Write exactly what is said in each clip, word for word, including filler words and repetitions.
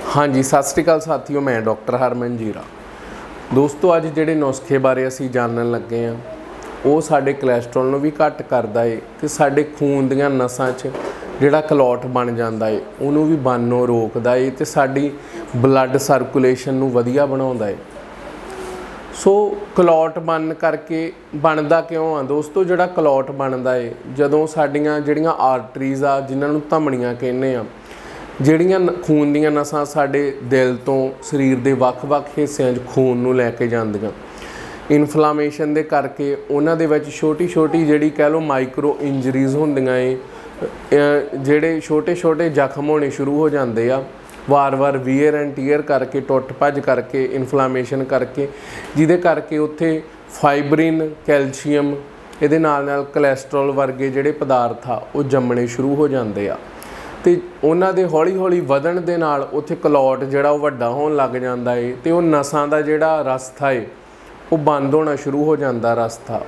हाँ जी, सत श्री अकाल साथियों, मैं डॉक्टर हरमन जीरा। दोस्तों अज जिहड़े नुस्खे बारे असीं जानन लगे हैं वो साडे कोलैस्ट्रॉल नूं भी घट करदा है ते साडे खून दीआं नसां 'च जिहड़ा क्लॉट बन जांदा है उहनूं भी बननों रोकदा है ते साडी ब्लड सर्कुलेशन नूं वधिया बनाउंदा है। सो क्लॉट बन करके बनदा क्यों आ दोस्तों? जिहड़ा क्लॉट बनदा है जदों साडीआं जिहड़ियां आर्टरीज़ आ जिन्हां नूं धमनियां कहने आ, ਜਿਹੜੀਆਂ खून ਦੀਆਂ नसां ਸਾਡੇ दिल तो शरीर के ਵੱਖ-ਵੱਖ ਹਿੱਸਿਆਂ 'ਚ खून ਨੂੰ ਲੈ ਕੇ ਜਾਂਦੀਆਂ, ਇਨਫਲਾਮੇਸ਼ਨ ਦੇ ਕਰਕੇ ਉਹਨਾਂ ਦੇ ਵਿੱਚ ਛੋਟੀ ਛੋਟੀ ਜਿਹੜੀ ਕਹਿ ਲਓ ਮਾਈਕਰੋ ਇੰਜਰੀਜ਼ ਹੁੰਦੀਆਂ ਏ, ਜਿਹੜੇ ਛੋਟੇ ਛੋਟੇ ਜ਼ਖਮ ਹੋਣੇ ਸ਼ੁਰੂ ਹੋ ਜਾਂਦੇ ਆ ਵਾਰ-ਵਾਰ ਵੀਅਰ ਐਂਡ ਟੀਅਰ ਕਰਕੇ, ਟੁੱਟ ਭੱਜ ਕਰਕੇ, ਇਨਫਲਾਮੇਸ਼ਨ ਕਰਕੇ, ਜਿਹਦੇ ਕਰਕੇ ਉੱਥੇ ਫਾਈਬਰਿਨ, ਕੈਲਸ਼ੀਅਮ, ਇਹਦੇ ਨਾਲ ਨਾਲ ਕੋਲੈਸਟਰੋਲ ਵਰਗੇ ਜਿਹੜੇ ਪਦਾਰਥ ਆ ਉਹ ਜੰਮਣੇ ਸ਼ੁਰੂ ਹੋ ਜਾਂਦੇ ਆ ਤੇ ਉਹਨਾਂ ਦੇ ਹੌਲੀ ਹੌਲੀ ਵਧਣ ਦੇ ਨਾਲ ਉੱਥੇ ਕਲੌਟ ਜਿਹੜਾ ਉਹ ਵੱਡਾ ਹੋਣ ਲੱਗ ਜਾਂਦਾ ਏ ਤੇ ਉਹ ਨਸਾਂ ਦਾ ਜਿਹੜਾ ਰਸਤਾ ਏ ਉਹ ਬੰਦ ਹੋਣਾ ਸ਼ੁਰੂ ਹੋ ਜਾਂਦਾ ਰਸਤਾ।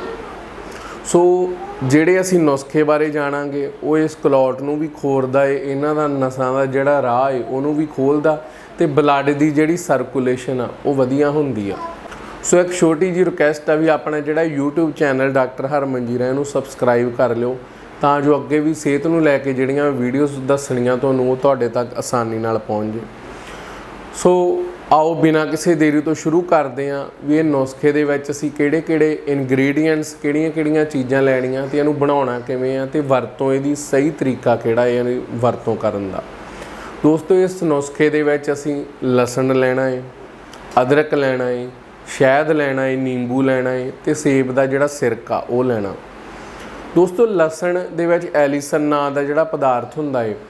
ਸੋ ਜਿਹੜੇ ਅਸੀਂ ਨੁਸਖੇ ਬਾਰੇ ਜਾਣਾਂਗੇ ਉਹ ਇਸ ਕਲੌਟ ਨੂੰ ਵੀ ਖੋਰਦਾ ਏ, ਇਹਨਾਂ ਦਾ ਨਸਾਂ ਦਾ ਜਿਹੜਾ ਰਾਹ ਏ ਉਹਨੂੰ ਵੀ ਖੋਲ੍ਹਦਾ ਤੇ ਬਲੱਡ ਦੀ ਜਿਹੜੀ ਸਰਕੂਲੇਸ਼ਨ ਆ ਉਹ ਵਧੀਆ ਹੁੰਦੀ ਆ। ਸੋ ਇੱਕ ਛੋਟੀ ਜਿਹੀ ਰਿਕੁਐਸਟ ਆ ਵੀ ਆਪਣਾ ਜਿਹੜਾ यूट्यूब ਚੈਨਲ ਡਾਕਟਰ ਹਰਮਨ ਜੀਰਾ ਇਹਨੂੰ ਸਬਸਕ੍ਰਾਈਬ ਕਰ ਲਿਓ ਤਾਂ जो अगे भी सेहत नूं लैके जिहड़ियां वीडियोज़ दसणियां तुहानूं वो तुहाडे तक आसानी नाल पहुँच जाए। सो आओ बिना किसी देरी तो शुरू करते हैं भी ये नुस्खे दे विच असीं किहड़े किहड़े इनग्रीडिएंट्स किहड़ियां किहड़ियां चीज़ां लैणियां ते इहनूं बनाउणा किवें आ ते वरतों इहदी सही तरीका किहड़ा है इहदी वरतों करन दा। दोस्तों इस नुस्खे दे विच असीं लसन लैणा है, अदरक लैणा है, शहद लैणा है, नींबू लैणा है ते सेब दा जिहड़ा सिरका वो लैणा। दोस्तों लसन दे विच एलिसन नां दा जिहड़ा पदार्थ हुंदा है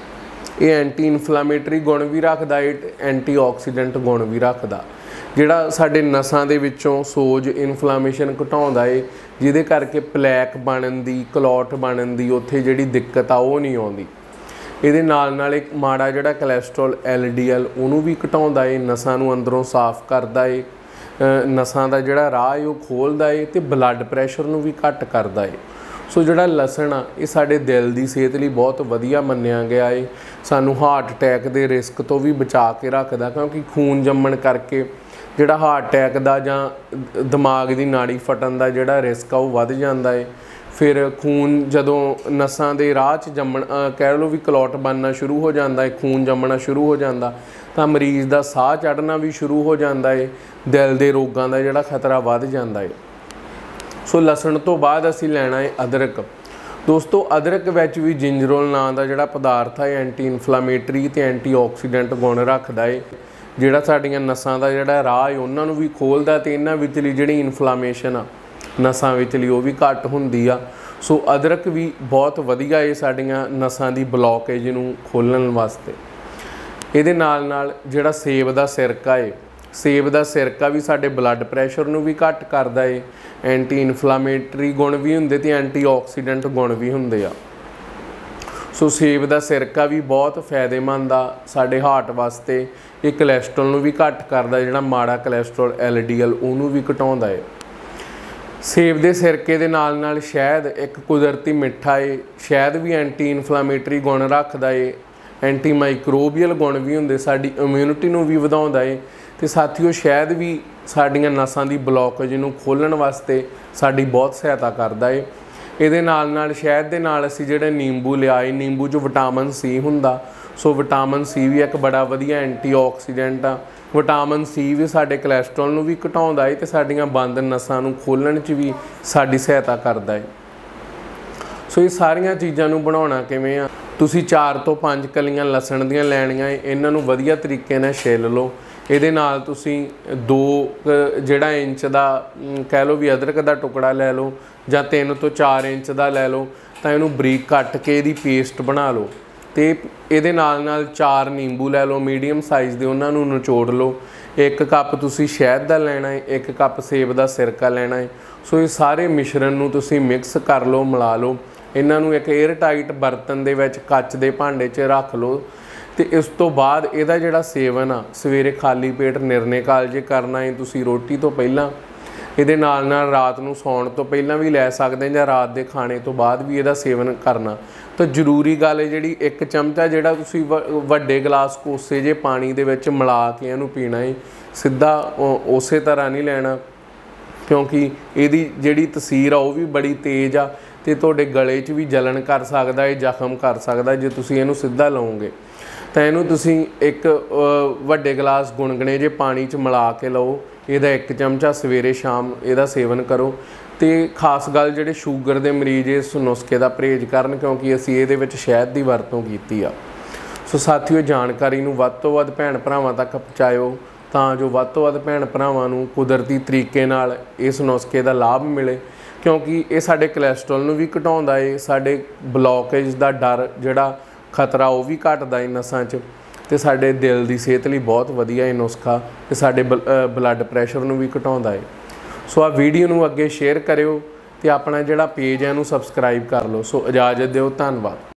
ये एंटी इनफ्लामेटरी गुण भी रखदा है, एंटी ऑक्सीडेंट गुण भी रखदा, जिहड़ा साडे नसां दे विचों सोज इनफ्लामेशन घटाउंदा है, जिहदे करके प्लैक बनन दी, क्लॉट बनन दी उत्थे जिहड़ी दिक्कत आ वो नहीं आउंदी। इहदे नाल नाल एक माड़ा जिहड़ा कोलैस्ट्रॉल एल डी एल उहनूं भी घटाउंदा है, नसां नूं अंदरों साफ करदा है, नसां दा जिहड़ा राह है वो खोलदा है ते ब्लड प्रैशर नूं भी घट करदा है। सो जिहड़ा लसन आ ये साडे दिल की सेहत लई बहुत वधिया मन्निया गया है, सानू हार्ट अटैक के रिस्क तो भी बचा के रखदा, क्योंकि खून जम्मण करके जिहड़ा हार्ट अटैक का जां दिमाग की नाड़ी फटन का जिहड़ा रिस्क आ वो वध जांदा है। फिर खून जदों नसां दे राह च जम्मण कह लो भी क्लॉट बनना शुरू हो जाता है, खून जम्मना शुरू हो जाता तो मरीज़ का साह चढ़ना भी शुरू हो जाता है, दिल के रोगों का जिहड़ा खतरा वध जाता है। सो लसन तो बाद असी लैना है अदरक। दोस्तों अदरक विच भी जिंजरोल नां दा जिहड़ा पदार्थ है एंटी इनफ्लामेटरी ते एंटी ऑक्सीडेंट गुण रखदा है, जिहड़ा साडीआं नसां दा जिहड़ा राह है उन्हां नूं भी खोलदा ते इन्हां विचली जिहड़ी इनफ्लामेशन आ नसां विचली वो भी घट हुंदी आ। सो अदरक भी बहुत वधिया है साडीआं नसां दी ब्लॉकेज नूं खोलण वास्ते। इहदे नाल नाल जिहड़ा सेब दा सिरका है, सेब का सिरका भी साडे ब्लड प्रैशर नूं भी घट करदा है, एंटी इनफ्लामेटरी गुण भी हुंदे ते एंटी ऑक्सीडेंट गुण भी हुंदे आ। सो सेब का सिरका भी बहुत फायदेमंद आ साडे हार्ट वास्ते, ये कोलैस्ट्रॉल नूं भी घट करदा, जिहड़ा माड़ा कोलैस्ट्रॉल एल डी एल उहनूं भी घटाउंदा है। सेब के सिरके दे नाल नाल शहद एक कुदरती मिठा है, शहद भी एंटी इनफ्लामेटरी गुण रखदा है, एंटी माइक्रोबियल गुण भी हुंदे, साडी इम्यूनिटी नूं भी वधाउंदा है ते साथियों शहद भी साडियां नसां दी ब्लॉकेज नूं खोलण वास्ते साडी बहुत सहायता करदा है। इहदे नाल नाल शहद दे नाल असीं जिहड़े नींबू लिया है, नींबू 'च विटामिन सी हुंदा, सो विटामिन सी भी एक बड़ा वधिया एंटी ऑक्सीडेंट आ। विटामिन सी भी साडे कोलैस्ट्रॉल नूं भी घटाउंदा है ते साडियां बंद नसां नूं खोलण 'च भी साडी सहायता करदा है। सो ये सारियां चीज़ां नूं बनाउणा किवें आ? तुसीं चार तो पंज कलियां लसन दीआं लैणीआं, इन्हां नूं वधिया तरीके नाल छिल लो। ਇਹਦੇ ਨਾਲ ਤੁਸੀਂ दो ਜਿਹੜਾ इंच ਦਾ कह लो भी अदरक का टुकड़ा लै लो ਜਾਂ तीन तो चार इंच ਦਾ ਲੈ ਲਓ ਤਾਂ ਇਹਨੂੰ ਬਰੀਕ ਕੱਟ ਕੇ ਇਹਦੀ ਪੇਸਟ ਬਣਾ ਲਓ ਤੇ ਇਹਦੇ ਨਾਲ ਨਾਲ ਚਾਰ ਨਿੰਬੂ ਲੈ ਲਓ ਮੀਡੀਅਮ ਸਾਈਜ਼ ਦੇ, ਉਹਨਾਂ ਨੂੰ ਨਿਚੋੜ ਲਓ। एक कप ਤੁਸੀਂ शहद ਦਾ ਲੈਣਾ है, एक कप सेब ਦਾ सिरका ਲੈਣਾ है। सो ये सारे मिश्रण ਨੂੰ ਤੁਸੀਂ ਮਿਕਸ ਕਰ ਲਓ, ਮਿਲਾ ਲਓ। ਇਹਨਾਂ ਨੂੰ एक एयर टाइट बर्तन ਦੇ ਵਿੱਚ ਕੱਚ ਦੇ ਭਾਂਡੇ 'ਚ ਰੱਖ ਲਓ तो इस तो बाद इहदा जिहड़ा सेवन आ सवेरे खाली पेट निरने कालजे करना है तुसी रोटी तो पहला, ਇਹਦੇ ਨਾਲ ਨਾਲ ਰਾਤ ਨੂੰ ਸੌਣ ਤੋਂ ਪਹਿਲਾਂ ਵੀ ਲੈ ਸਕਦੇ ਜਾਂ ਰਾਤ ਦੇ ਖਾਣੇ ਤੋਂ ਬਾਅਦ ਵੀ ਇਹਦਾ ਸੇਵਨ ਕਰਨਾ। ਤਾਂ ਜ਼ਰੂਰੀ ਗੱਲ ਹੈ ਜਿਹੜੀ ਇੱਕ ਚਮਚਾ ਜਿਹੜਾ ਤੁਸੀਂ ਵੱਡੇ ਗਲਾਸ ਕੋਸੇ ਜੇ ਪਾਣੀ ਦੇ ਵਿੱਚ ਮਿਲਾ ਕੇ ਇਹਨੂੰ ਪੀਣਾ ਹੈ। ਸਿੱਧਾ ਉਸੇ ਤਰ੍ਹਾਂ ਨਹੀਂ ਲੈਣਾ, ਕਿਉਂਕਿ ਇਹਦੀ ਜਿਹੜੀ ਤਸੀਰ ਆ ਉਹ ਵੀ ਬੜੀ ਤੇਜ਼ ਆ ਤੇ ਤੁਹਾਡੇ ਗਲੇ 'ਚ ਵੀ ਜਲਣ ਕਰ ਸਕਦਾ ਹੈ, ਜ਼ਖਮ ਕਰ ਸਕਦਾ ਜੇ ਤੁਸੀਂ ਇਹਨੂੰ ਸਿੱਧਾ ਲਓਗੇ। ਤਾਂ ਇਹਨੂੰ ਤੁਸੀਂ ਇੱਕ ਵੱਡੇ ਗਲਾਸ ਗੁਣਗੁਣੇ ਜੇ ਪਾਣੀ 'ਚ ਮਿਲਾ ਕੇ ਲਓ। ਇਹਦਾ ਇੱਕ ਚਮਚਾ ਸਵੇਰੇ ਸ਼ਾਮ ਇਹਦਾ ਸੇਵਨ ਕਰੋ। ਤੇ ਖਾਸ ਗੱਲ ਜਿਹੜੇ ਸ਼ੂਗਰ ਦੇ ਮਰੀਜ਼ ਇਸ ਨੁਸਖੇ ਦਾ ਪਰਹੇਜ਼ ਕਰਨ, ਕਿਉਂਕਿ ਅਸੀਂ ਇਹਦੇ ਵਿੱਚ ਸ਼ਹਿਦ ਦੀ ਵਰਤੋਂ ਕੀਤੀ ਆ। ਸੋ ਸਾਥੀਓ, ਜਾਣਕਾਰੀ ਨੂੰ ਵੱਧ ਤੋਂ ਵੱਧ ਭੈਣ ਭਰਾਵਾਂ ਤੱਕ ਪਹੁੰਚਾਇਓ ਤਾਂ ਜੋ ਵੱਧ ਤੋਂ ਵੱਧ ਭੈਣ ਭਰਾਵਾਂ ਨੂੰ ਕੁਦਰਤੀ ਤਰੀਕੇ ਨਾਲ ਇਸ ਨੁਸਖੇ ਦਾ ਲਾਭ ਮਿਲੇ, ਕਿਉਂਕਿ ਇਹ ਸਾਡੇ ਕੋਲੈਸਟਰੋਲ ਨੂੰ ਵੀ ਘਟਾਉਂਦਾ ਏ, ਸਾਡੇ ਬਲੋਕੇਜ ਦਾ ਡਰ ਜਿਹੜਾ ਖਤਰਾ ਉਹ ਵੀ ਘਟਦਾ ਏ ਨਸਾਂ 'ਚ, ਤੇ ਸਾਡੇ ਦਿਲ ਦੀ ਸਿਹਤ ਲਈ ਬਹੁਤ ਵਧੀਆ ਇਹ ਨੁਸਖਾ, ਤੇ ਸਾਡੇ ਬਲੱਡ ਪ੍ਰੈਸ਼ਰ ਨੂੰ ਵੀ ਘਟਾਉਂਦਾ ਏ। ਸੋ ਆ ਵੀਡੀਓ ਨੂੰ ਅੱਗੇ ਸ਼ੇਅਰ ਕਰਿਓ ਤੇ ਆਪਣਾ ਜਿਹੜਾ ਪੇਜ ਹੈ ਇਹਨੂੰ ਸਬਸਕ੍ਰਾਈਬ ਕਰ ਲਓ। ਸੋ ਇਜਾਜ਼ਤ ਦਿਓ, ਧੰਨਵਾਦ।